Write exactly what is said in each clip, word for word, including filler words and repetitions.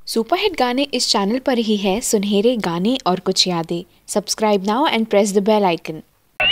Superhit गाने इस channel पर ही है। सुनहरे गाने और कुछ यादें। Subscribe now and press the bell icon.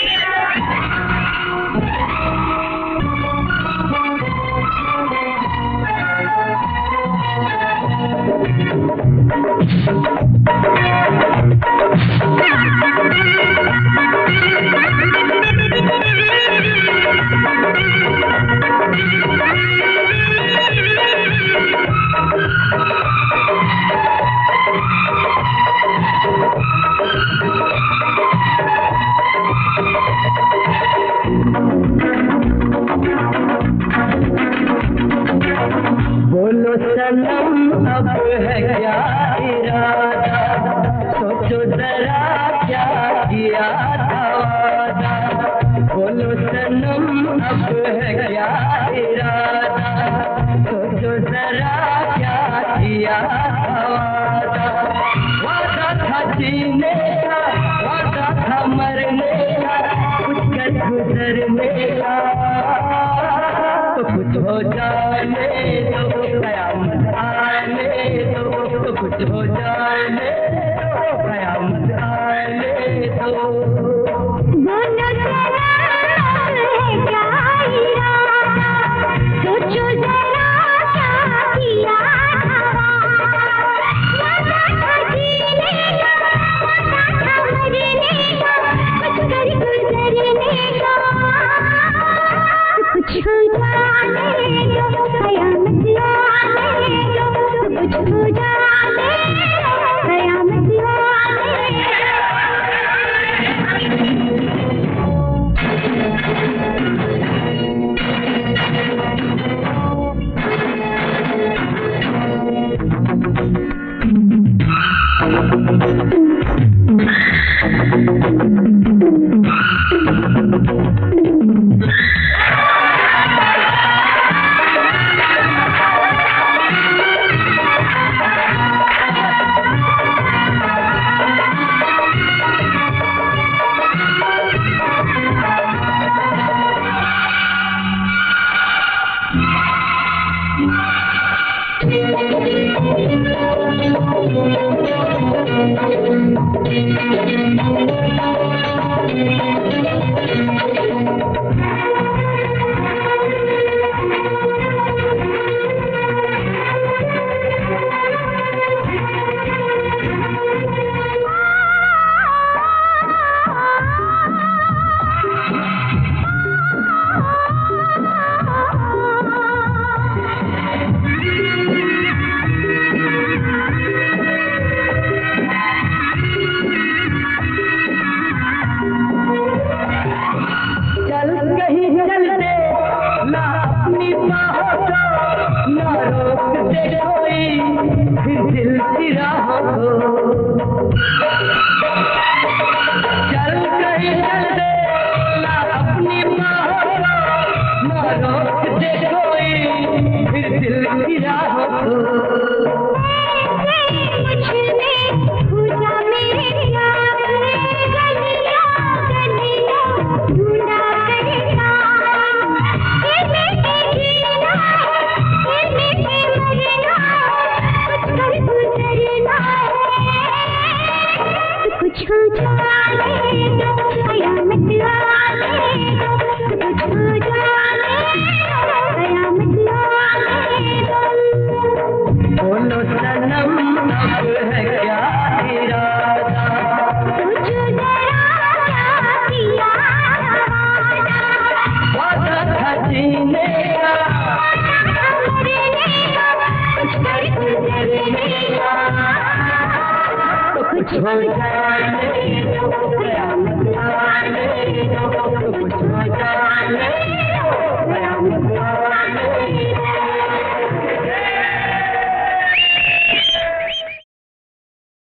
बोलो सनम अब है क्या इरादा, सोचो जरा क्या किया था वादा। बोलो सनम अब है क्या इरादा, सोचो जरा क्या किया था वादा। वादा था जीने का, वादा था मरने का, कुछ कर गुजरने का। तो कुछ हो जाने दो, कयामत आने दो, तो कुछ हो जाने दो, कयामत आने दो। बोलो सनम अब है क्या इरादा, सोचो जरा क्या किया था वादा। था जीने का, मरने का, कुछ कर गुजरने का। तो कुछ हो जाने दो।